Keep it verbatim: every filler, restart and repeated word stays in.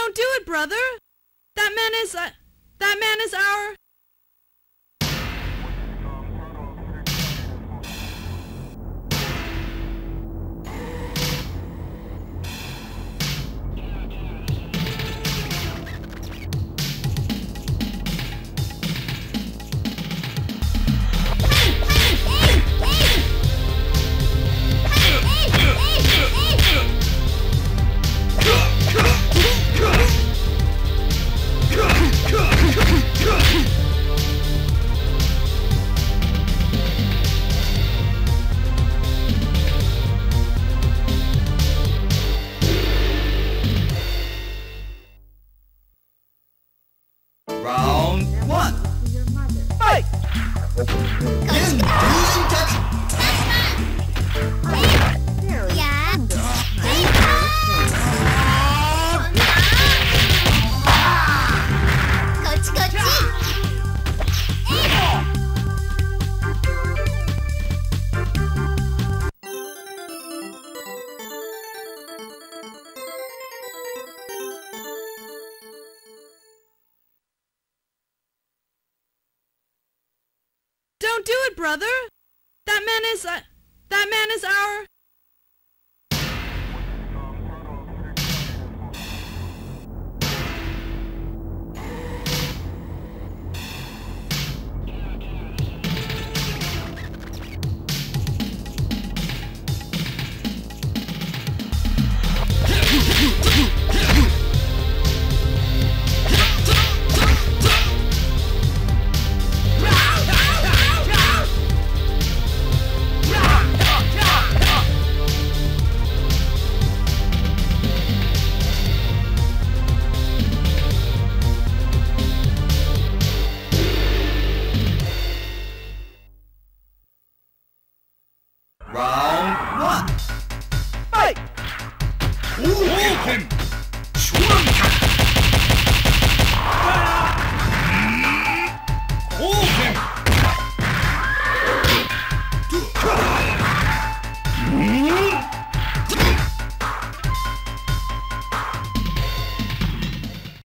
Don't do it, brother! That man is, uh, that man is our... Round one. Fight! Don't do it, brother! That man is, uh, that man is our... Round one. Fight! Ooh,